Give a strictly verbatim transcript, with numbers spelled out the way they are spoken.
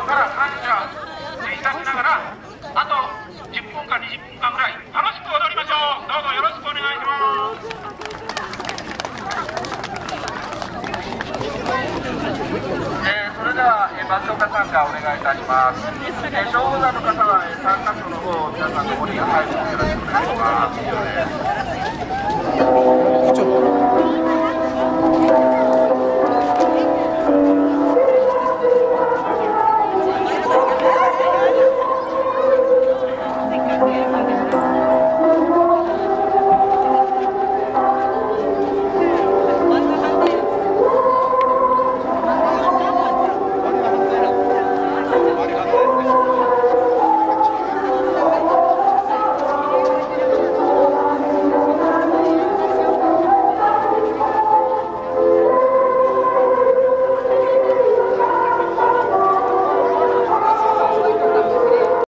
から感謝いたしながら、あとじゅっぷんかにじゅっぷんかんぐらい楽しく踊りましょう。どうぞよろしくお願いします。えー、それでは、えー、松岡参加お願いいたします。えー、消防団の方は、えー、参加所の方皆さんここに入るのでよろしくお願いします。以上です。